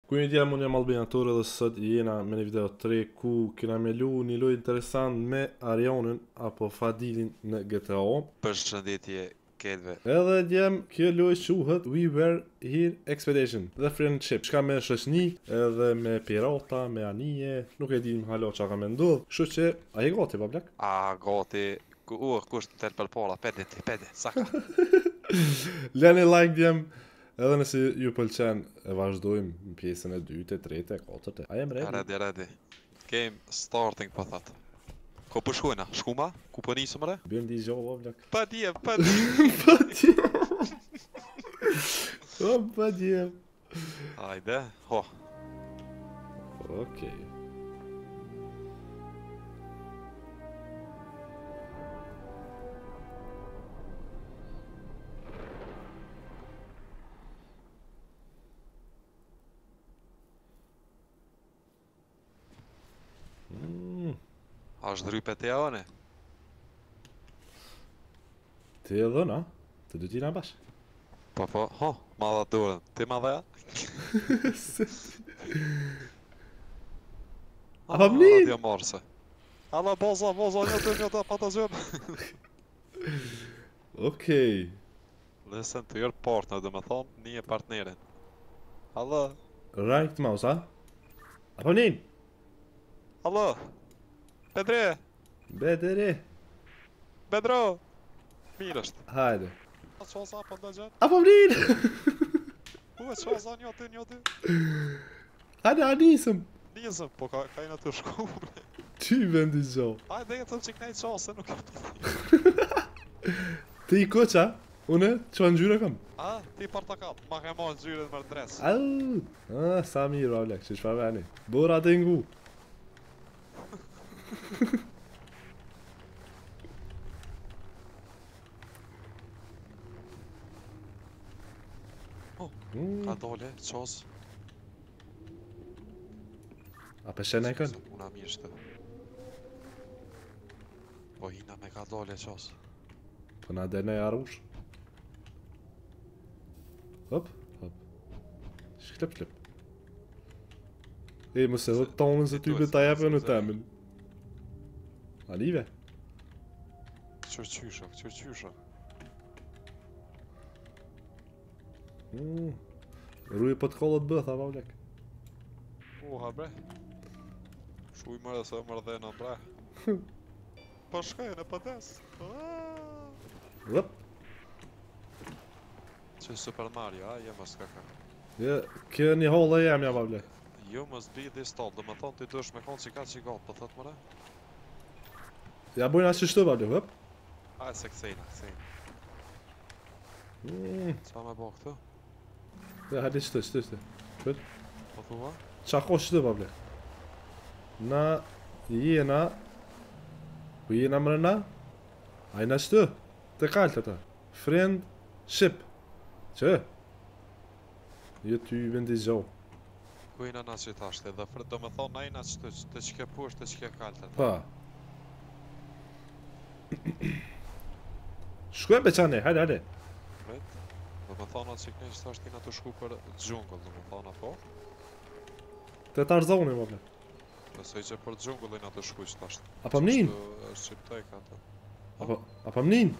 Ku një djemë unë jam Albinator dhe sot jena me një video 3 ku kena me lu një lojë interesant me Arionin apo Fadilin në GTA. Përshëndetje ketve. Edhe djemë kjo lojë quhet We Were Here Expedition dhe Friendship. Shka me shoqni edhe me pirata, me anije, nuk e dim hala qa ka me ndodh. Kështu që, a je gati pa blak? A gati, kusht në tel për para, pede, saka. Lani like djemë. Edhe nëse ju pëlqen e vazhdojmë në pjesën e 2, 3, 4. A jem ready? Ready. Game starting po thot. Ko po shkojna? Shkuma? Ku po nisëm re? Bjën di gjolla blak. Pa djem. Pa djem. Hajde, ho. Okej. A është drype të jaone? Ti e dhëna? Të dy tina bash? Po, ho, ma dha durën. Ti ma dha ja? A pa mnin? Radio Morse. Alla boza, një të pata zhjën. Okej. Listen to your partner, dhe me thonë, një e partnerin. Alla, Right mouse, ha? A pa mnin? alla. Pedre, Bedro. Mirë është. Hajde. A qoza, po ndë gjën? A pa mnin? U e qoza, një ty. Hajde, a nisëm. Nisëm, po ka i në të shku. Ty vendi gjo. Hajde, e të që knejt qase, nuk e të. Ti i koqa? Une, që në gjyre kam? A, ti portakall, ma ke marrë gjyre më dres. Au! Sa mirë, ba blek, që shpa veni. Bora të ngu. Ka dole, qos. A peshen e kën? Una mishtë. Po hina me ka dole, qos. Po na dene e arush. Hop. Shklep. E, mëse dhe tonën se ty bëta jepe në temin. Alive? Qërqysha. Ruje po të kollët bëtha, pa blek. Oha bre. Shuj mërë se mërë dhe në bre. Po shkajnë e pëtes. Hop. Që Super Mario, a? Jo mos kaka. Ja, kjo një hollë e jam, ja, pa blek. Jo mos bi dhe stall, dhe me thonë ti dush me konë që ka që gatë, po thot mëre? Ja bojna që shtu, pa blek, hop. Aj se kësejna. Qa me bo këtu? Ja, hajde shtu. Po thua? Qa ko shtu, pa blek. Na, jena. Po jena mërëna? Ajna shtu. Të kaltë ata. Friendship. Që? Jo ty vendi gjo. Ku jena na që tashte, dhe do me thonë na jena që të që ke pusht, të që ke kaltër. Pa. Shkujem pe qane, hajde. Vet? Do me thonë atë që këne që tashtë tina të shku për gjungull, do me thonë apo? Të Tarzoni, më ble. Besoj që për gjungull ina të shku që tashtë. A pa mnin? është qiptoj ka të. A pa mnin?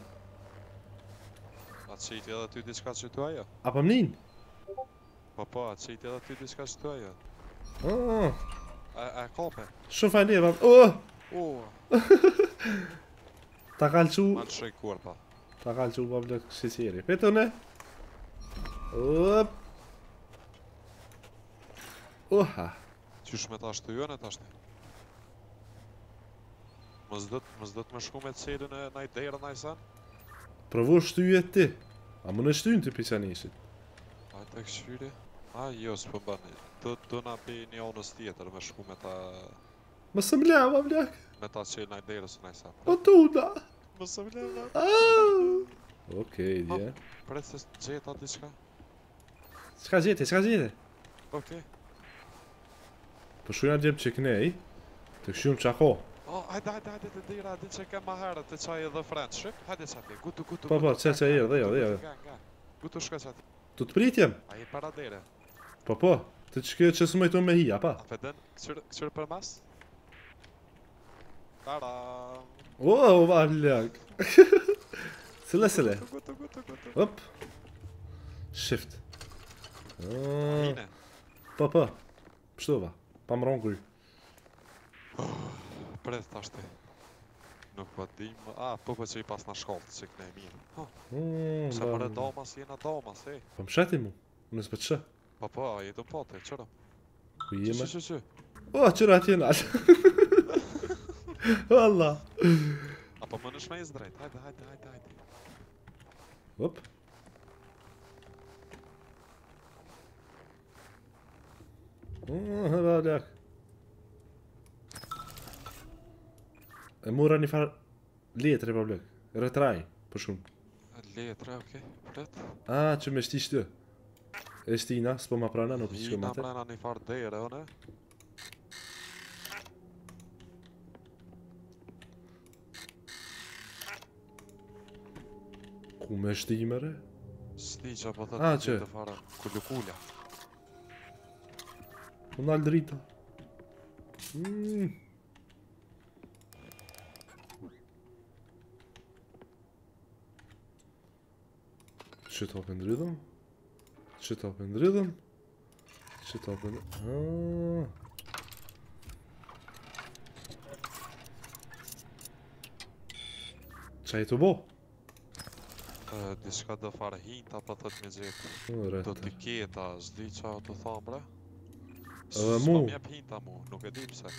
A qiti edhe ty diçka që tu ajo? A pa mnin? Po, a qiti edhe ty diçka që tu ajo? Ah, A kope? shumë fajnë e, pa. Ta kalqu. Ma në shoj kur pa. Ta kalqu, pa ble, shqiciri. Petone. Op. Oha. Qysh me ta shtyjën e ta shty? Mës do të me shku me të cilën e naj derë naj sen? Provo shtyje ti. A më në shtyjnë të pisanishit. A të këshyri? A jo, s'po mbani. Do na pi një onës tjetër me shku me ta... Më së mle, pa ble. Me ta qelë naj derës naj sen. O tuna. Më së mle, me... Okej, dje. Pre se gjeta diçka? Ska gjete. Okej. Po shujna gjep që kënej. Të këshjum qako. Oh, hajde të dira, di që kem ma herët të qaj edhe friendship. Hajde qati, gutu. Po, që dhe. Gutu shka qati. Tu të pritjem? A i para dere. Po. Të që së mëjton me hija, pa? A pëden, kësyrë për mas? Tara! Wow, vallak. Sele. Gutu. Hop. Shift. Hine. Pa. Pështova. Pa më ronë kuj. Pret thashti. Nuk po dim... po që i pas në shkollë, që këne e mirë. Se për e damas, jena damas, e. Po më sheti mu. Unë s'pe të shë. Po, a jetu po te, qëra. Ku jeme? Që. O, qëra atje në alë. Valla. Apo më në shmejz drejt, hajde. Hop. Vallak. E mura një farë letre pa blek. Retraj, për shumë. Letre, okej, pret. Që me shti shtë. E shtina, s'po ma prana, nuk i shko Hina mater. mrena një farë dere, one. Ku me shti mere? Sti që po Ah, thëtë që? të fara kullukulla. Unë alë drita. Që të hapën rhythm? Qa i të bo? Diska do fare hinta, po thët me gjithë. Do Rete. t'i keta, zdi qa të thamë, bre. Edhe mu. S'po m'jep hinta mu, nuk e di pse.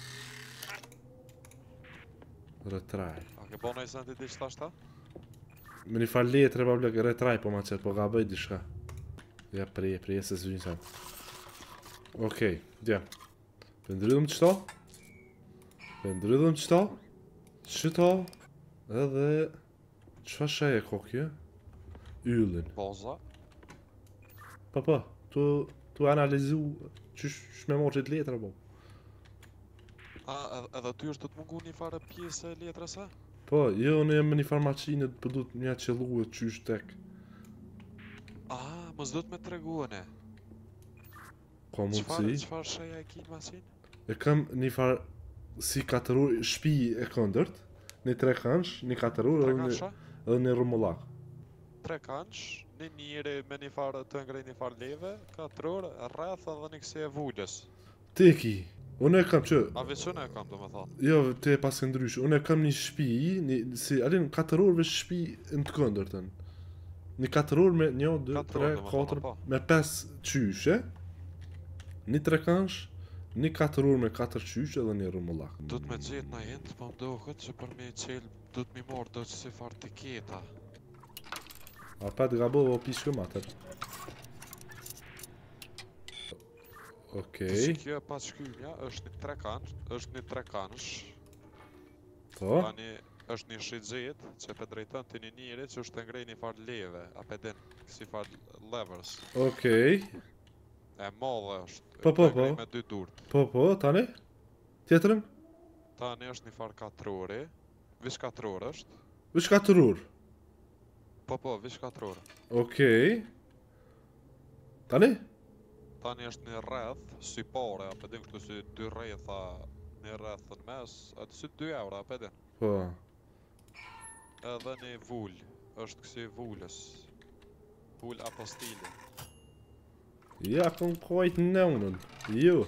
Retraj. A ke bo nëjë zëndi di që thashta? Me një farë letre pa blek, retraj po ma qëtë, po ga bëj dishka. Ja prije se zvinë sa. Okej, dja. Pëndrydhëm qëto? Qëto? Edhe... Qa shaj e kokje? Yllin. Boza. Pa, tu analizu qysh me morë qëtë letra, po. Edhe ty është të të mungu një fare pjesë e letrës, e? Po, jo, në jem me një farmacinet, për du të mja qëllu e qysh tek. Mos do të me treguane. Ka mundësi. Qfar shëja e ki masin? E kam një farë si katërur, shpi e këndërt, një tre kansh, një katërur edhe një rumullak. 3 kanç, një njëri me një farë të ngrej një farë leve, 4 orë, rreth edhe një kësi e vullës. Teki, unë e kam që... A veçune e kam do me thonë. Jo, te pas ke ndrysh, unë e kam një shpi, si alin 4 orëve shpi në të këndërtën. Një 4 orë me 1, 2, 3, 4, me 5 qyshe, një 3 kansh, një 4 orë me 4 qyshe edhe një rumullak. Do të me gjithë na jendë, po më dohet që për me qelë, do të mi morë do që si farë të keta. A pat gabo o pishkë mater. Okej. Që kjo e pas shkymja është një 3 kansh. Po. Tani është një shizit që pe drejton të një njëri që është të ngrej një farë leve, a pe din kësi farë levers. Okej. E madhe është, Po. të ngrej me 2 durët. Po, tani? Tjetërëm? Tani është një farë 4 ori, vish 4 orë është. Vish 4 orë. Po, vish 4 orë. Okej. Tani? Tani është një rreth, si pare, a pe din kështu si 2 rretha, një rreth në mes, atë si 2 euro, a pe din. Po. Edhe një vull, është kësi vullës. Vull apostili. Ja, kom kojt në unën. Jo.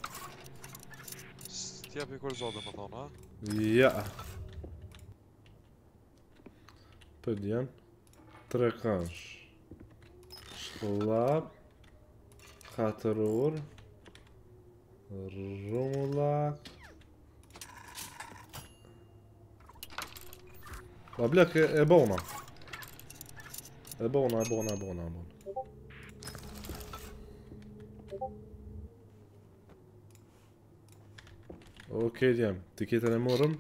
T'jepi kur zote më thonë, a? Ja. Për djen. 3 kansh. Shkollap. 4 orë. Rumullak. Pa blek e bona. E bona. Okej, djem. Tiketën e morëm.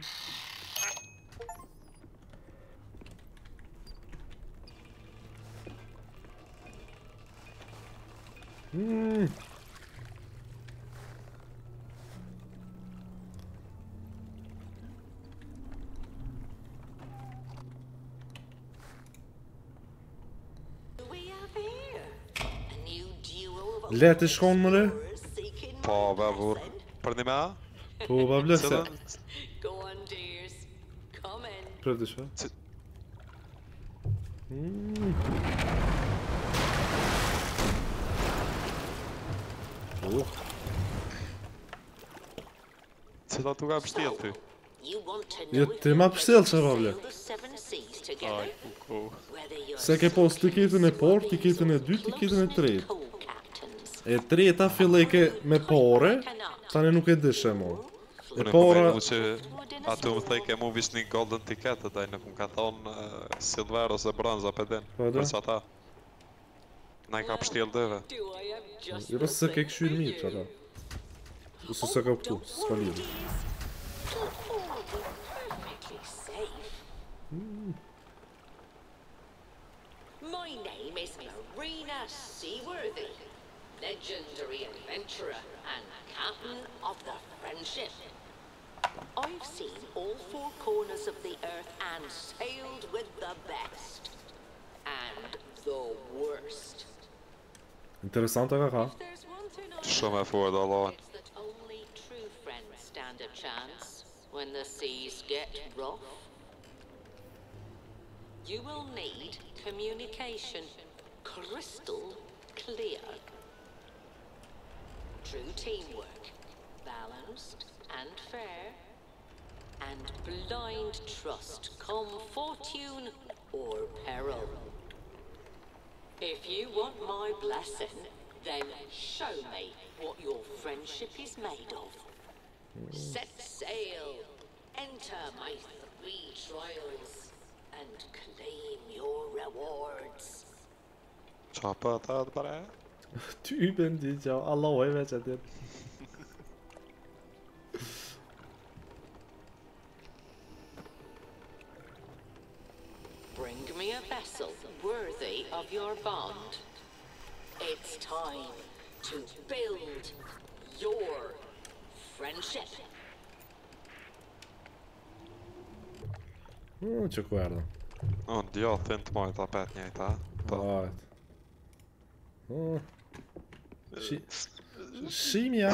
Le të shkon mëre? Po, babur. Për një me a? Po, ba blese. Cëllën? Go on, dears. Come in. Për të shfa. Cë- Cëllën tu ka pështjel ty? You want to Je know if ti you'll ma get pështjel to që ba ble. sail the seven seas Aj, together? ku. Whether you're Se ke pos tiketën e parë, swabbies tiketën e or dytë, tiketën e close-knit tretë. co-captains. E treta fillej ke me pare, tani nuk e dishe mo. E Unë e para, mu që aty më thej ke mu vish një golden ticket, taj nuk më ka thonë silver ose bronza për den. Po, da. Për që ata. Na i ka pështjel dëve. Do I have just jo the se ke thing këshyr for mirë që ata. you? Ose se ka këtu, Don't s'ka worry, lidhë. dears. You're perfectly safe. My name is Marina Seaworthy, legendary adventurer and captain of the Friendship. I've seen all four corners of the earth and sailed with the best and the worst. Interesante ka ka. If there's one thing I Shumë e fort Allah. it's that only true friends stand a chance when the seas get rough. You will need communication crystal clear. True teamwork, balanced and fair, and blind trust come fortune or peril. If you want my blessing, then show me what your friendship is made of. Set sail, enter my 3 trials, and claim your rewards. Qa për ata të bare? Ty bendi që Allah oj veç atë. Bring me a vessel worthy of your bond. It's time to build your friendship. Që ku erdhëm. Unë djathën të majtë apet njëjta. Po. Ajt. Shimja.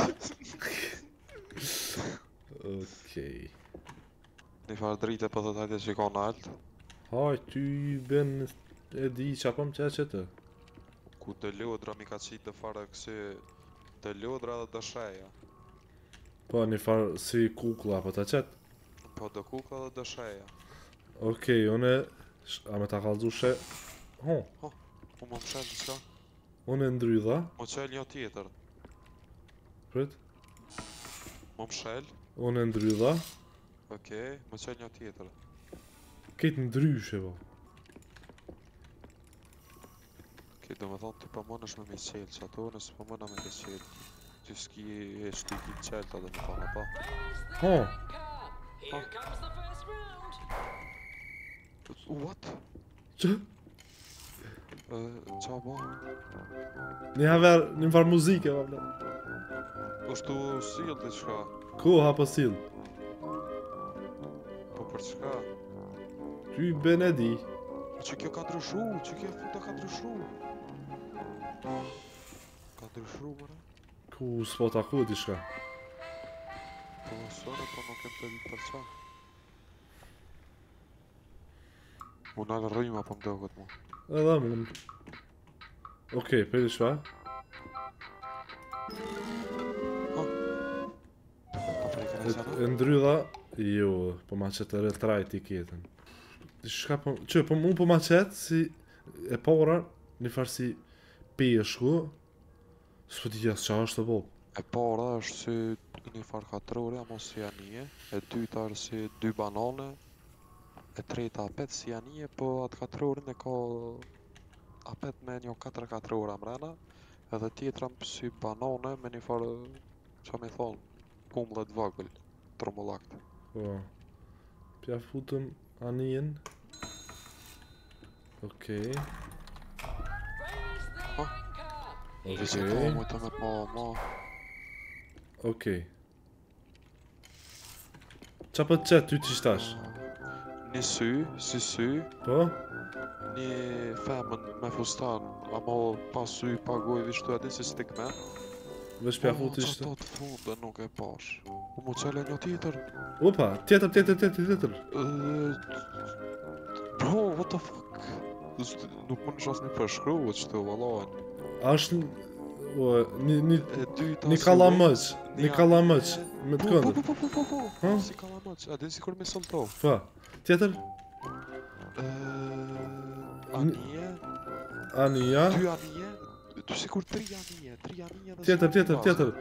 Okej. Një farë drite për të tajtë që ka në altë. Haj, ty ben e di që apëm që që të. Ku të lodra mi ka qitë të farë kësi të lodra dhe të sheja. Po, një farë si kukla, po të qëtë. Po të kukla dhe të sheja. Okej, une... A me ta kalzu she... Ho, Unë më mshel në qka? une ndrydha. Më qel një tjetër. Prit. Më mshel. Une ndrydha. Okej, më qel një tjetër. Ketë ndryshe, po. Okej, do me thonë të pëmën është me mi qelë që ato nësë pëmëna me mi qelë. Që s'ki e shti ki qelë të dhe me thonë apo. Ho, Here comes the first round. What? që? Qa bo? Një haver, një farë muzike, po ble. është tu s'il dhe qka? Ku ha po sill? Po për qka? Ty ben e di. Që kjo ka ndryshu, që kjo futa ka ndryshu. Ka ndryshu, mëre? Ku s'po taku di shka. Po sore, po nuk kem të ditë për qa. Unë alë rrima po më dohet mu. Edhe mund. Okej, për i shfa. Po për i ka në zana? E ndrydha, jo, po ma qëtë retraj tiketën. Shka po, që, po mu po ma qëtë si e para, një farë si peshku, s'po di jas qa është të bob. E para është si një farë katrore, amo si anije. E dyta është si 2 banane. E treta apet si anije, po atë katrorin e ka apet me një 4 katrora mrena. Edhe tjetra si banane me një farë, qa me thonë, kumllet vogël, trumullakt. Po. Pja futëm anijen. Okej. Dhe që po mu të me po, ma. Okej. Qa po të qëtë ty t'i shtash? Një sy, si sy, Po? një femën me fustan, amo pas sy pagoj vishtu ati si stickman. veç pja futi ishte. Qa të fundë nuk e pash. U mu qele një tjetër. Opa, tjetër. Bro, what the fuck? Nuk më nëshas një përshkruhet që të valojnë. Ashtë një E dyta një si kallamëç, Wings, një kallamëç me të këndër. Po. Ha? Si kallamëç, a din si kur me soltov. Pa, tjetër, Anije, Ania, 2 anije, ty sikur 3 anije dhe tjetër.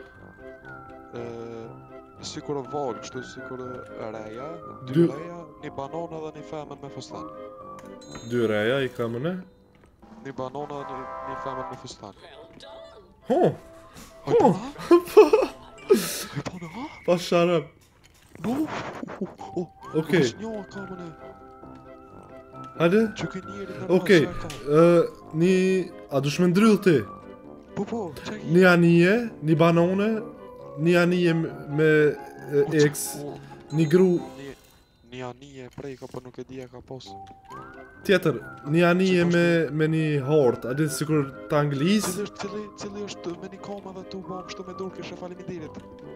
Sikur e val, kështu sikur reja, 2 Dy- reja, një banana dhe një femën me fustan. 2 reja i kam në. Një banana dhe një femën me fustan. Well done. Ho, Hajpana, ha? pa sharap. No! Okej. Nuk është njoha kamën e, Hajde. që ke njeri në Okej, rrasë e ka. një, a dush me ndryll ti? Po, qek i. Një anije, një banone, një anije me X, një gru, Një anije e prejka, po nuk e di e ka pos. tjetër, një anije me një hort, a ditë sikur të anglis, Cili është me një koma dhe tu bom shtu me dorë kishe faleminderit.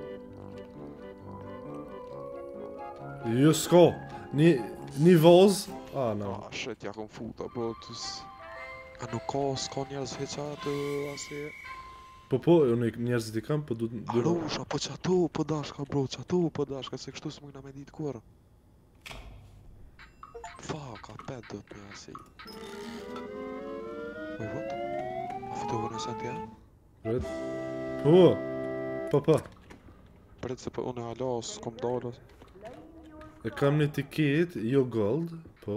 jo s'ko, një voz, no. Shit, ja kom futa, po a nuk s'ka njerëz heqa të asje. Po, unë njerëzit i kam, po du... Arusha, po qatu po dashka bro, qatu po dashka, se kështu s'mujna me ditë kur. Fuck, a pet do t'me asi. Oj, what? A fëtove në sent ja? Red? Po. Pret se po unë e hala s'kom dalë. E kam një tiket, jo gold, po...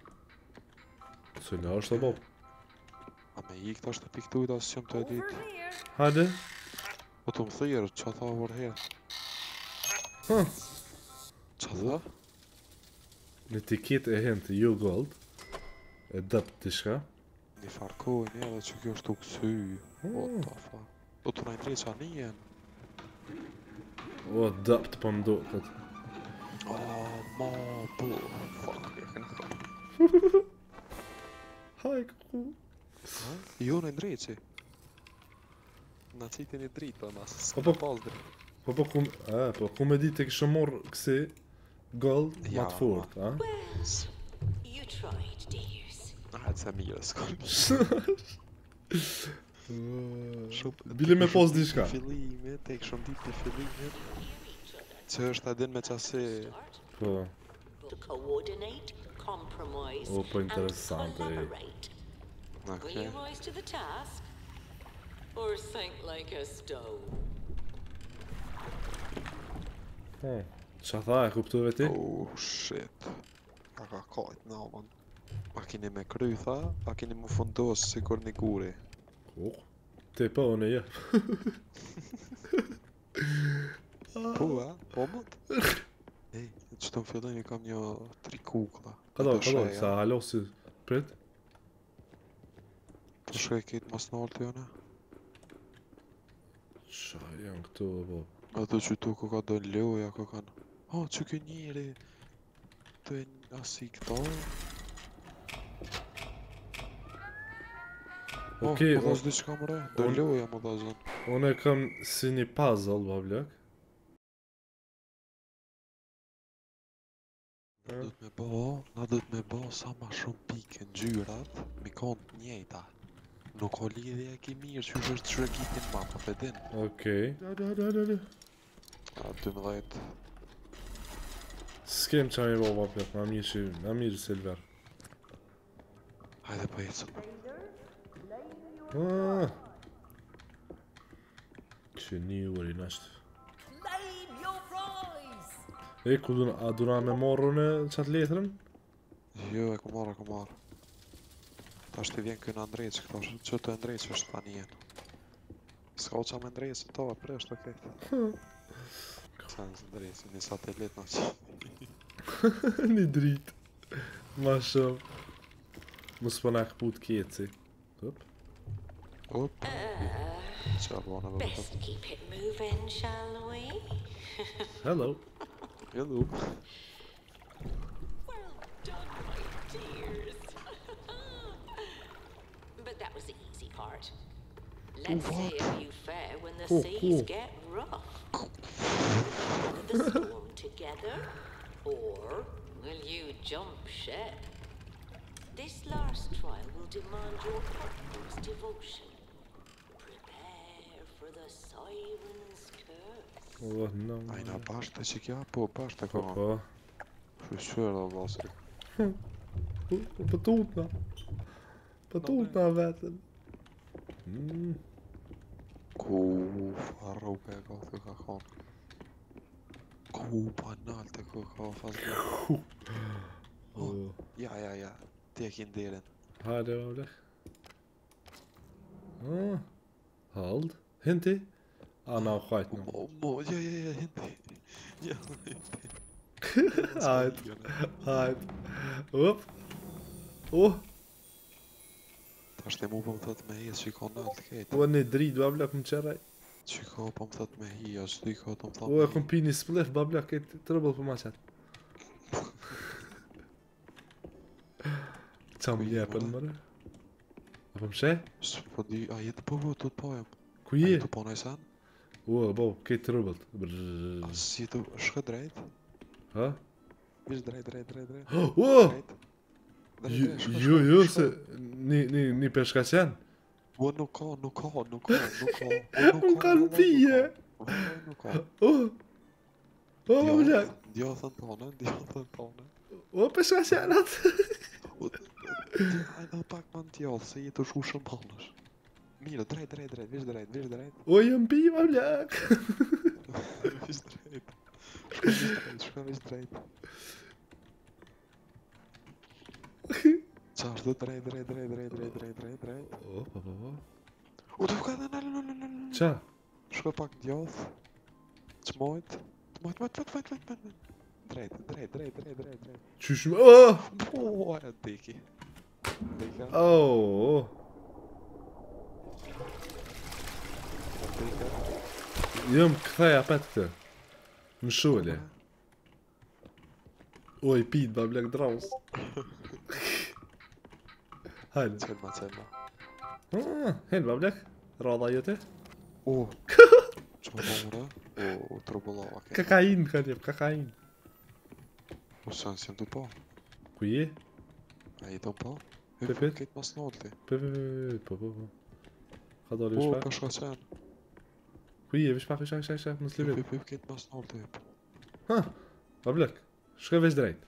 Se në është të bob. A me i këta është të piktujta së qëmë të e ditë. Hajde. Po të më thirë, qa tha vërher? Ha, Qa tha? një tiket e hente, jo gold. E dëpt të shka. Një farkojnë edhe që kjo është të kësy. What the fuck? Do të najnë drejt qa nijen. O, dëpt po më do këtë. Ma, po, fuck, e kënë këta. Haj, ku. Jo në ndrejqi. Na qitin i dritë, mas, Po, s'ka pas dritë. Po, ku me ditë e kishë morë kësi gold ma Ja, të fort, a? You tried, dears. Hajtë se mire, s'ka. Bile me pos diçka. Fillimit, e këshëm ditë të fillimit. Që është adin me qasi... Po, To coordinate, compromise, O, po interesante, and e. collaborate. Will Okay. you rise to the task? Or sink like a stone? qa tha e kuptove ti? Oh, shit. Ka kajt në amon. A kini me kry, tha? A kini mu fundos sikur një guri? Oh, ti po, unë e jep. Po, a? Po mund? Ej, që të më fillim i kam një 3 kukla. Kado, sa halo si prit? Të shkaj kitë mas nalë të jone? Qa janë këtu, po. Ato që tu ku ka do loja, ku kanë... Oh, që kë njeri... Të e asi këta... Okej, po dhash diçka më re? Do loja më dha zon. Unë e kam si një puzzle, bablak. Na do t'me bo sa ma shumë pike në gjyrat, mi konë njejta. Nuk o lidhje e ki mirë që është shregitin ma, po pedin. Okej. A 12. S'kem qa mi bo, bablak, ma mirë silver. Hajde po ecëm. Kështë një uri nashtë. Claim your prize! E, ku duna me morru në qatë letrën? Jo, e ku marrë. Ta është të vjen kënë ndrejq, këta është që të ndrejq është tani jenë. S'ka u qa me ndrejq, to e pre është okej. Sa në ndrejq, një satelit në që. Një dritë. Ma shumë. Mos po na këput kjeci. Hop. Op, që arvona dhe Best vëtë. keep it moving, shall we? Hello. Hello. Well done, my dears. But that was the easy part. Let's see if you fare when the Cool, seas cool. get rough. Weather the storm together, or will you jump ship? This last trial will demand your utmost devotion. Prepare for the siren's curse. والله نعم. Ajna bashkë që kja, po bashkë Po, ka. po. Shëshërë dhe se. Pëtutna. Pëtutna vetën. Ku farroke e ka thë ka kanë. Ku banal të kë ka fazë. Ja. Ti e kin delen. Hajde vablik. Hald. Hinti. Ana skjajt nu. Ja, hindi. Ja, hindi. Hajt. Upp. Tash të mu po më thët me hi, që ka në të kejtë. O një drit vablik më qeraj. Që ka po më thët me hi, ashtë dy ka të më thët O e kom pi një splef vablik këtë tërëbëll për ma qatë. Qa më jepën mëre? Apo më she? Së po di, a jetë po të të pojem. Ku je? A jetë po në i sen? O, bo, këtë tërëbëll. A si jetë shkë drejt? Ha? Vish drejt. O! Drejt, Jo, se një peshkaqen. O, nuk ka. Unë kanë pije. Nuk ka. O, vablik. Djathën tonë. O, peshkaqenat. Ajna pak ma në tjallë, se jetë shu shumë panësh. Mirë, drejt, vish drejt. O, jem pi vablik. Vish drejt. Shka vish drejt. Qa është dhe drejt. O, po. O, të fuka dhe në. Qa? Shka pak djath. Qmojt. Drejt. Qysh më... O! Po, e deki. O! Jëm këthej apet këtë. Më shule. O, i pit vablik draus. Hajde. Qelma. Hen vablik. Rada jote. O, që më bëmëre? O, trubullava ke. Kakain ka njep, kakain. O, sen si më të po. Ku je? A i të po? Pepet? Këtë mas nolti. Po. Ka dali O, vish pak? pëshka qen. Ku je? Vish pak, mos livit. Këtë mas nolti. Ha, vablik. Shkoj veç drejt.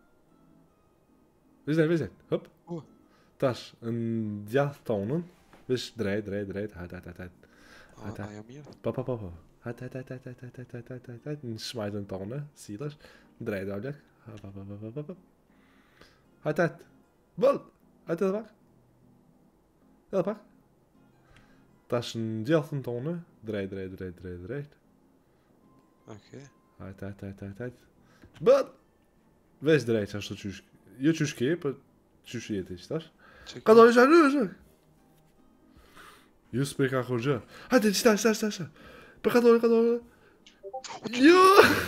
Veç drejt. Hop. O. Tash, në djath tonën. Veç drejt. Hajt. Ajo mirë? Po. Hajt. Në shmajtën tonë, silash. Drejt vablik. Hop. Hajt. Bëll. Hajt edhe pak. Tash në djathën tonë. Drejt. Okej. Hajt. Bëll. Veç drejt, ashtu qysh. Jo qysh ke, për qysh jeti, qëtash? Ka dojë shak. Ju s'pe ka kur gjë. Hajde, qëta. Për ka dojë. Jo!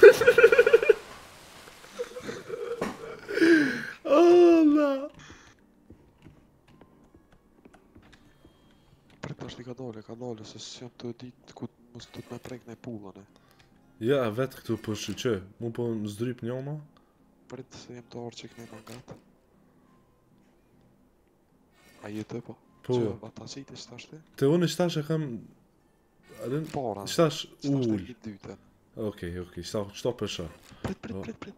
Allah! Prit tash ti ka dole, se s'jam të dit ku mos të me prek në pullën e. Ja, vetë këtu për shqyqë. Mu po më zdryp njona. Prit se jam të orë që këne mangat. A jetë po? Po. Që batasit i shtashti? Te unë qëtash e kam... Adin? Para. Qëtash Shtashti ull. i dytën. Okej, qëta për shë. Prit.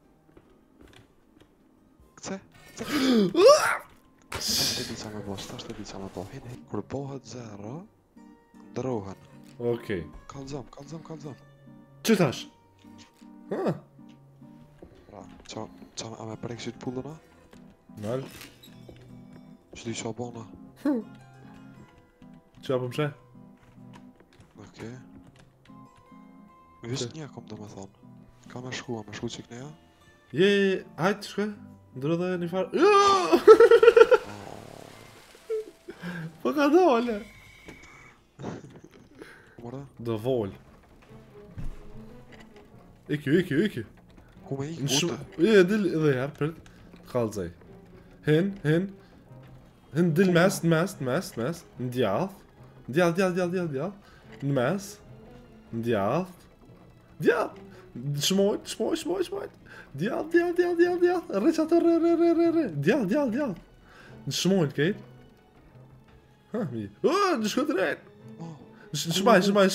Kce? Shtashti di qa me bo. Hin. Kur bohet zero, ndrohen. Okej. Kalzam. Qëtash? Ha? Pra, qa a me prek qytë pullëna? Nal? Që di qa bona? Qa për mshe? Okej. Visht një kom do me thonë. Ka me shku që këneja? Je, hajtë, shkë? Ndërë dhe një farë... Jo! Po ka dole! Mora? Do vol. Iki. Ku me i? Në shumë... Je, dil edhe herë, për... Kalzaj. Hin, dil mes, në djath. Djall. Në mes. Djall. Shmojt. Djall. Rreq ato, rre. Djall. Në shmojt, kejt. Ha, mi. Në shkon drejt. Shmaj.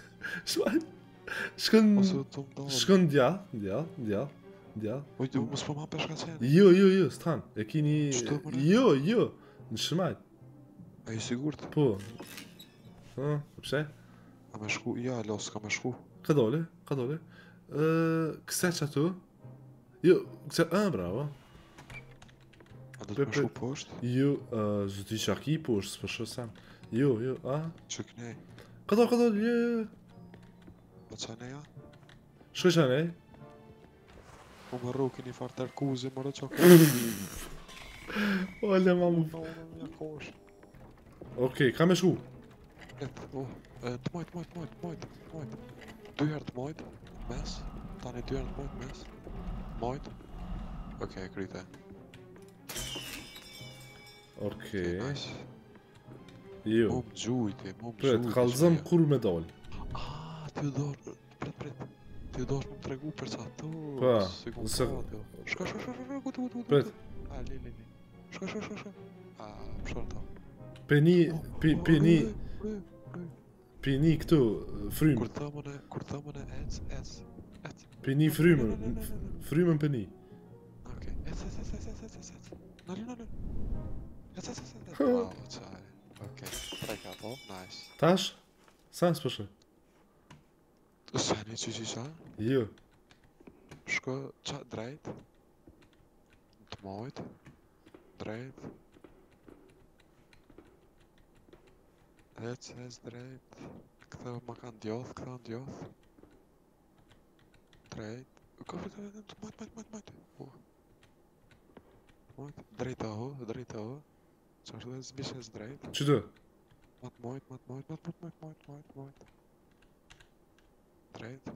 Shkon djall. Oj, du mos po ma peshka qenë. Jo, s'tan. E kini... Çto, more? Jo. Në shmajt. A i sigurt? Po. Ha, pse? A me shku? Ja, los, ka me shku. Ka dole. Këse që atu? Jo, këse... bravo. A do të me shku poshtë? Jo, zëti që aki poshtë, s'për shosem. Jo, Që kënej? Ka dole, jo. Po qa neja? Shkoj që nej? Po më rru kini farë tërkuzi, më rru që Ole, mamu. Mja kosh. Okej, ka me shku. Të mojt. 2 herë të mojt, mes. Tani 2 herë të mojt, mes. Mojt. Okej, kryte. Okej. Nice. Jo. Më gjujti. Pret, kallëzëm kur me dol. Ti u dorë, pret. Ti u dorë më të regu për sa to. Pa, Shka. Gutu. Pret, Le. Shka. Pëshor ta. Pini këtu, frymë. Kur thëmën e ec. Pini frymën. Frymën pini. Okej. Ec. Nalë. Ec. Bravo, qaj. Okej. Treka po, nice. Tash? Sa s'pëshë? Sani që? Jo. Shko qa drejt. Të mojt. Drejt. Ec drejt. Këta ma kanë djoth. Drejt. Të mojt. Mojt. Drejt aho. Qa është dhe zbishes drejt. Qëtë? Mojt. Drejt.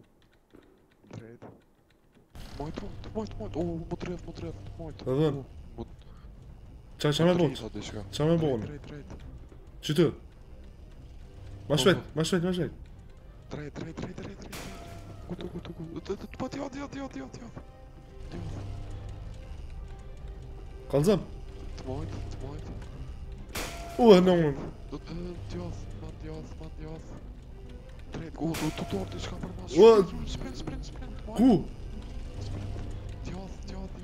Mojt. Mu tref. Mojt. Dhe dhën. Qa me bon? Qa me bon? Drejt. Qëtë? Ma shvet. Drejt. Gutu. Po djot. Kallëzëm. Të mojt. No. Djoth. Drejt. Të dorë t'i shka për mas. Sprint. Ku? Sprint. Djoth.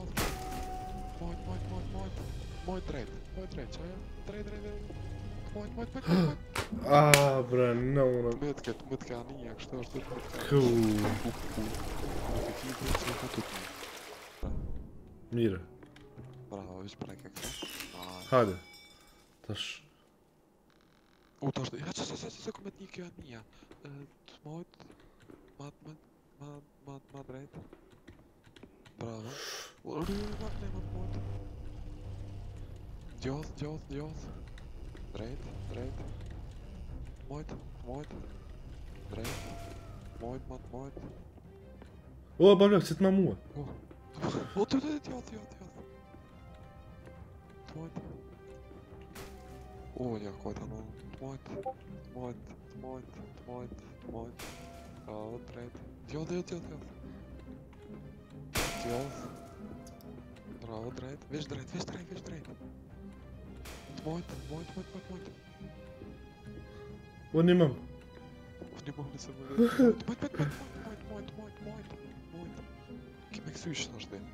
Mojt drejt. Qaja? Drejt. Mojt. Bre, no. Më të ka anija, kështë është të të ka. Ku? Nuk e ki të që të të. Mire. Bravo, ishë për e ke këta. Hajde. Tash. Tash dhe, ja që këmet një kjo anija. Të mojt. Ma drejt. Bravo. Ma mojt. Djoth. Drejt. Mojt. Drejt. Mojt. Bablak, që të ma mua. Të djoth. Mojt. Ja, kojta në. Mojt. Bravo, drejt. Djoth. Bravo, drejt. Vesh drejt. Mojt. Një mam. Nëse më Mojt. Kime kësysh të është dhe.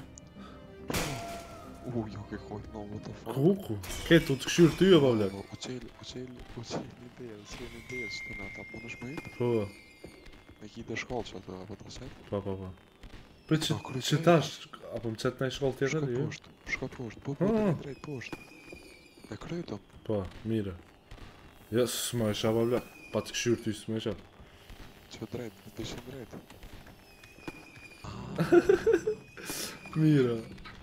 Jo ke kojt në më të fa. Ku? Ketë, të këshyrë ty o bablak. U qel një del, që të në ata më në shmejt. Po. Me ki dhe shkallë që atë apo të set. Po. Për që tash, apo më qëtë në i shkollë tjetër, jo? Shko posht, po, drejt posht. E kryetëm. Po, mire. Ja, s'ma isha bablak. Pa të këshyrë ty s'ma isha. Që drejt, në të ishin drejt. Mire.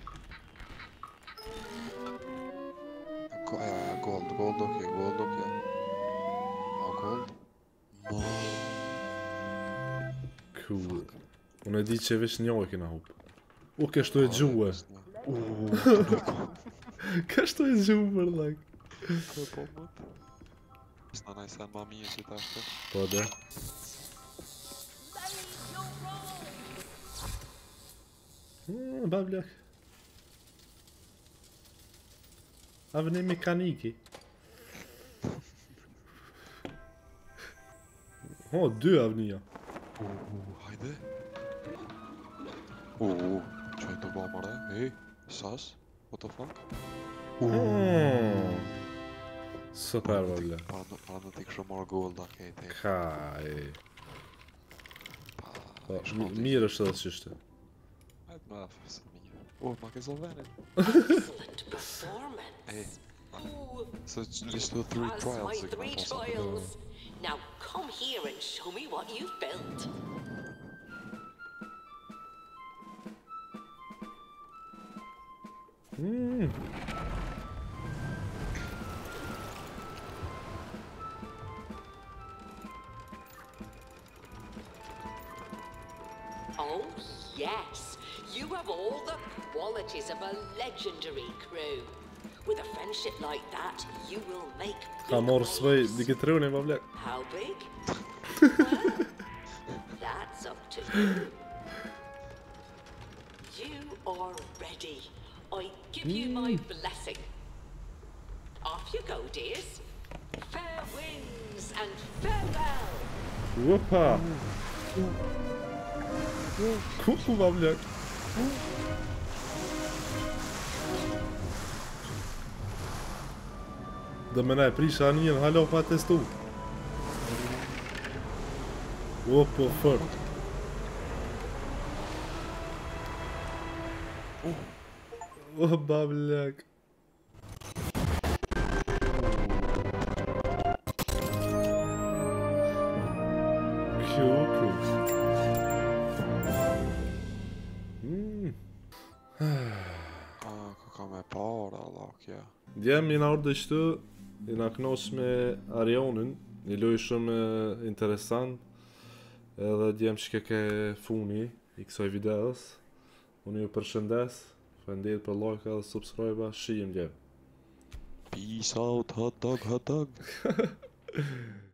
Gold, okej. Gold. Cool. Unë e di që veç njoj kena hup. Kështu e gjuhe. Kështu e gjuhe, like. S'na nej sen ma mirë si tashtë. Po dhe. Raise your roll. Bablak. Avni mekaniki. Oh, 2 avnia. Hajde. Që e të ba mëre? Hey, sas? What the fuck? Super valla. Para në t'i kështë marrë gold da kejt, Ka e. Pa, Po, shkoti. mirë është edhe qishte. Hajde me afës, mirë. Ma ke Slovenit. Excellent performance. Hey, Ooh, so just do 3 as trials. my ik 3 ben pas op. trials. Now come here and show me what you've built. Oh, yes. You have all the qualities of a legendary crew. With a friendship like that, you will make Ka big morë svej waves. digitruni bablak. How big? Well, that's up to you. You are ready. I give you my blessing. Off you go, dears. Fair winds and farewell. Opa! Kuku bablak. Dhe me na e prisha anijën halo pa testu. Po fort. Bablak. Kuku. Ka me para, lakja. Djem jena orë dështu, jena knosh me Arionin, një loj shumë interesant, edhe djem që ke funi i kësoj videos. Unë ju përshëndes, faleminderit për like edhe subscribe, shihim djem. Peace out, hot dog, hot dog.